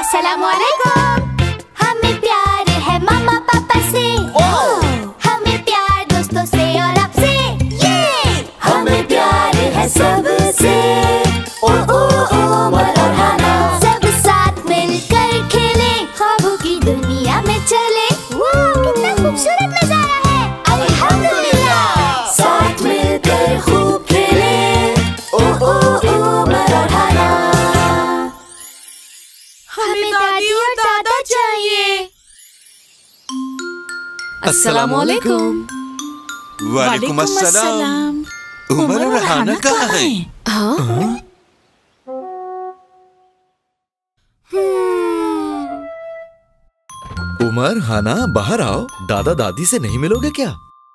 अस्सलामुअलैकुम। हमें प्यार है मामा पापा से, हमें प्यार दोस्तों से और आपसे, हमें प्यार है सबसे। ओ ओ उमर और हाना, सब साथ मिलकर खेले, ख्वाबों की दुनिया में चले। कितना खूबसूरत नजारा है, अल्हम्दुलिल्लाह। साथ मिलकर खूब खेले, ओ उमर और हाना। हमें दादी और दादा चाहिए। अस्सलामुअलैकुम। वालेकुम अस्सलाम। उमर और हाना कहाँ हैं? हाँ? उमर, हाना, बाहर आओ। दादा दादी से नहीं मिलोगे क्या?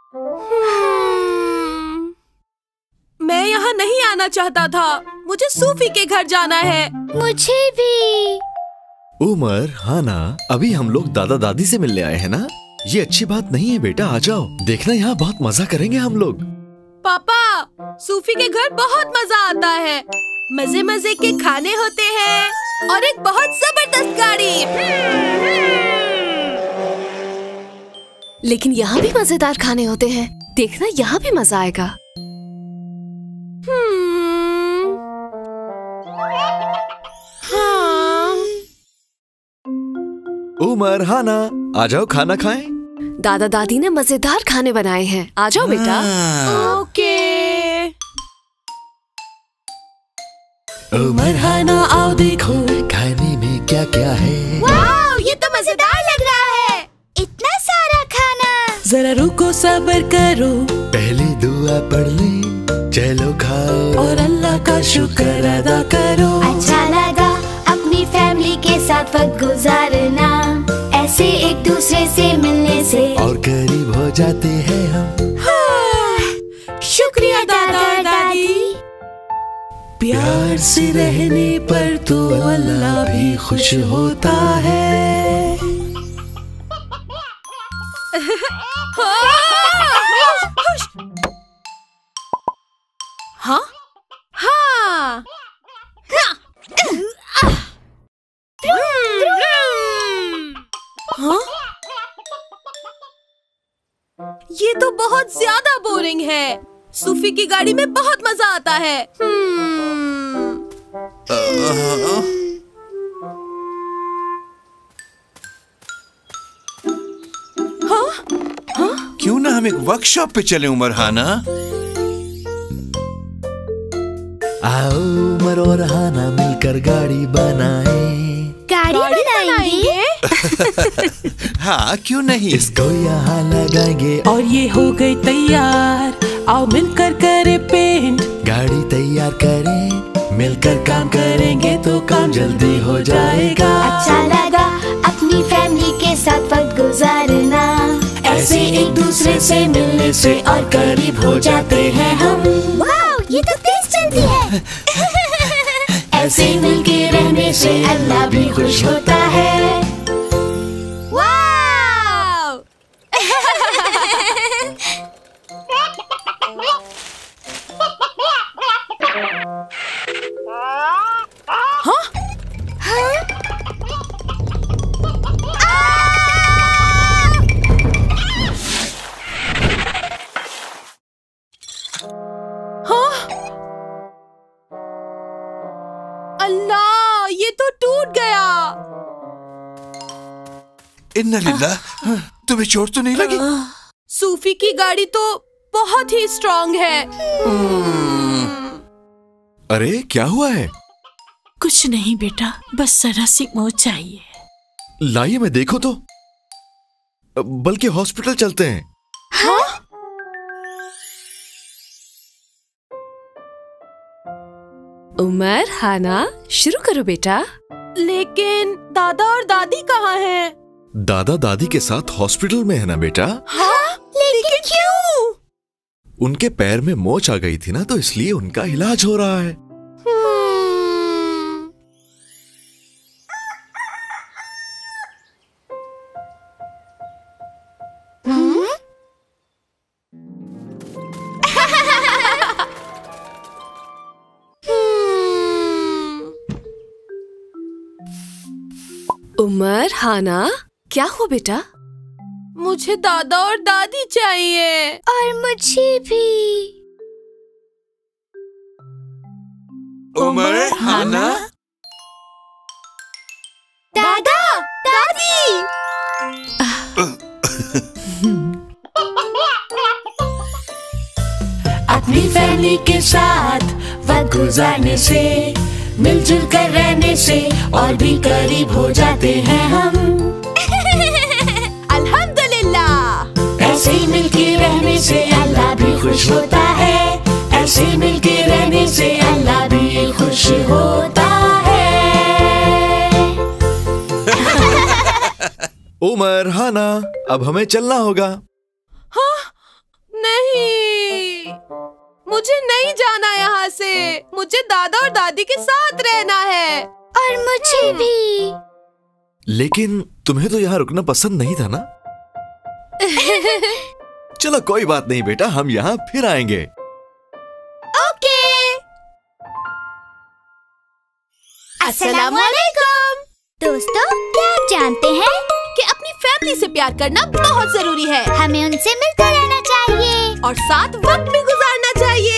मैं यहाँ नहीं आना चाहता था। मुझे सूफी के घर जाना है। मुझे भी। उमर, हाना, अभी हम लोग दादा दादी से मिलने आए हैं ना? ये अच्छी बात नहीं है बेटा, आ जाओ। देखना यहाँ बहुत मजा करेंगे हम लोग। पापा, सूफी के घर बहुत मजा आता है। मजे मजे के खाने होते हैं और एक बहुत जबरदस्त गाड़ी। लेकिन यहाँ भी मजेदार खाने होते हैं। देखना यहाँ भी मजा आएगा। हाँ। उमर, हाना, आ जाओ खाना खाएं। दादा दादी ने मजेदार खाने बनाए हैं। आ जाओ बेटा। ओके। उमर, हाना, आओ देखो खाने में क्या क्या है। वाव, ये तो मजेदार लग रहा है। इतना सारा खाना। जरा रुको, सब्र करो, पहले दुआ पढ़ ले, चलो खाओ और अल्लाह का शुक्र अदा करो। अच्छा लगा अपनी फैमिली के साथ वक्त गुजारना, ऐसे एक दूसरे से मिलने से और करीब हो जाते हैं हम। शुक्रिया दादा और दादी। प्यार से रहने पर तो अल्लाह भी खुश होता है। हाँ? हाँ। हाँ? ये तो बहुत ज्यादा बोरिंग है। सूफी की गाड़ी में बहुत मजा आता है। हाँ? हाँ? क्यों ना हम एक वर्कशॉप पे चले उमर, हाना? आओ उमर और हाना मिलकर गाड़ी बनाए। गाड़ी बनाएंगे? हाँ, क्यों नहीं? इसको यहाँ लगाएंगे और ये हो गई तैयार। आओ मिलकर करें पेंट, गाड़ी तैयार करें, मिलकर काम करेंगे तो काम जल्दी हो जाएगा। अच्छा लगा अपनी फैमिली के साथ वक्त गुजारना, ऐसे एक दूसरे से मिलने से और करीब हो जाते हैं हम। वाव, ये तो तेज चलती है। ऐसे मिलके रहने से अल्लाह भी खुश होता है। वाव! हाँ? अल्लाह, ये तो टूट गया। इन्ना लिल्लाह। तुम्हें चोट तो नहीं लगी? सूफी की गाड़ी तो बहुत ही स्ट्रॉन्ग है। अरे क्या हुआ है? कुछ नहीं बेटा, बस जरा सी मौत चाहिए। लाइए मैं देखो तो। बल्कि हॉस्पिटल चलते हैं। हाँ? उमर, हाना, शुरू करो बेटा। लेकिन दादा और दादी कहाँ हैं? दादा दादी के साथ हॉस्पिटल में है ना बेटा। हाँ? लेकिन क्यों? उनके पैर में मोच आ गई थी ना, तो इसलिए उनका इलाज हो रहा है। उमर, हाना, क्या हुआ बेटा? मुझे दादा और दादी चाहिए। और मुझे भी। उमर, हाना, दादा, दादी। अपनी फैमिली के साथ वक्त गुजारने से, मिलजुल कर रहने से और भी करीब हो जाते हैं हम। अल्हम्दुलिल्लाह। ऐसे ही मिलके रहने से अल्लाह भी खुश होता है। ऐसे ही मिलके रहने से अल्लाह भी खुश होता है। उमर, हाना, अब हमें चलना होगा। हाँ? नहीं, मुझे नहीं जाना यहाँ से। मुझे दादा और दादी के साथ रहना है। और मुझे भी। लेकिन तुम्हें तो यहाँ रुकना पसंद नहीं था ना? चलो कोई बात नहीं बेटा, हम यहाँ फिर आएंगे। ओके। अस्सलामुअलैकुम। दोस्तों, क्या आप जानते हैं कि अपनी फैमिली से प्यार करना बहुत जरूरी है। हमें उनसे मिलकर रहना चाहिए और साथ वक्त भी गुजारना चाहिए।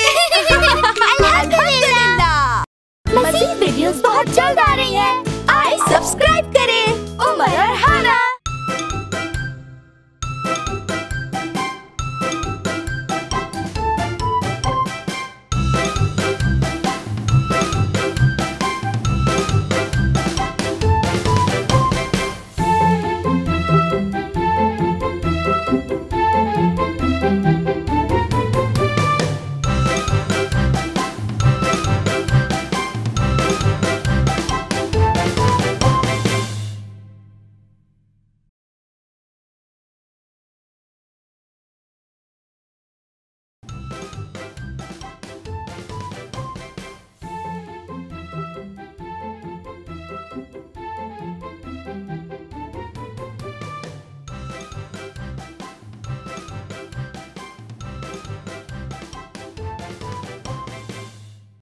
अल्हम्दुलिल्लाह। मज़ीद वीडियोस बहुत जल्द आ रही हैं। आइए सब्सक्राइब करें। उमर और